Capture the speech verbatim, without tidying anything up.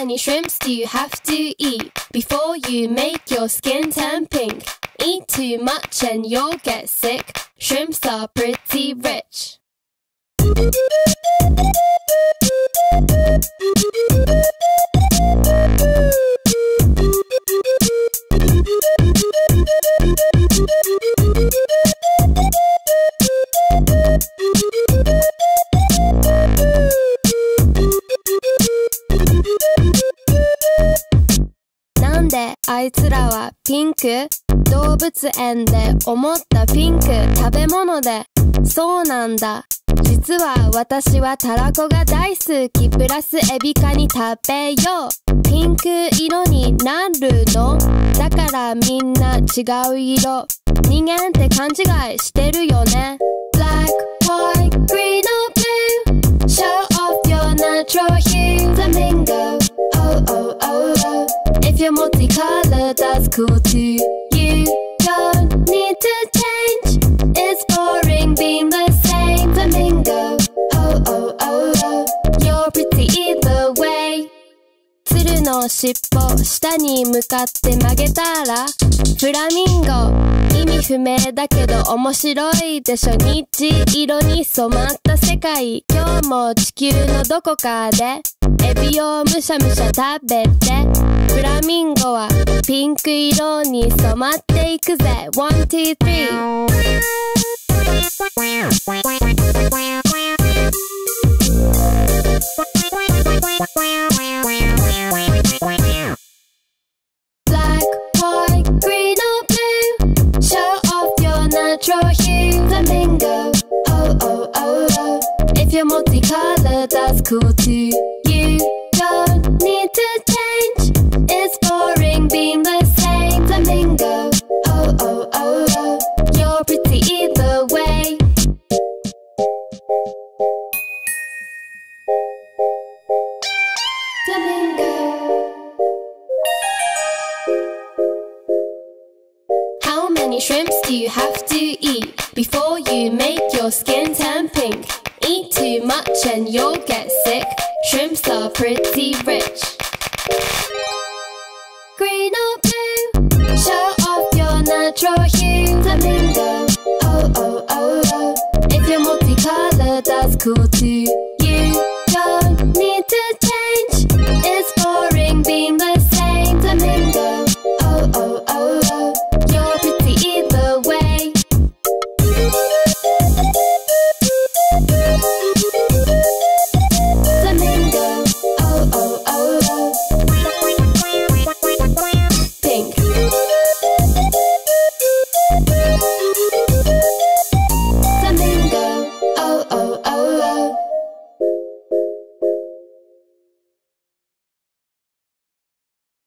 many shrimps do you have to eat before you make your skin turn pink? Eat too much and you'll get sick. Shrimps are pretty rich.なんであいつらはピンク？動物園で思ったピンク食べ物でそうなんだ実は私はたらこが大好きプラスエビカニ食べようピンク色になるのだからみんな違う色人間って勘違いしてるよね Black, white, green or blue Show off your natural hue Flamingo Oh, oh, oh, oh If you're multicolored, that's cool too You don't need to change It's boring being the same Flamingo Oh, oh, oh, oh You're pretty either way 鶴の尻尾下に向かって曲げたらフラミンゴ意味不明だけど面白いでしょ虹色に染まった世界今日も地球のどこかでエビをむしゃむしゃ食べてフラミンゴはピンク色に染まっていくぜ One, two, three Black, white, green or blue Show off your natural hue Flamingo Oh, oh, oh, oh If you're multicolored, that's cool too You don't need to change It's boring being the same Flamingo Oh, oh, oh, oh You're pretty either way Flamingo How many shrimps do you have to eat before you make your skin turn pink? Eat too much and you'll get sick. Shrimps are pretty rich.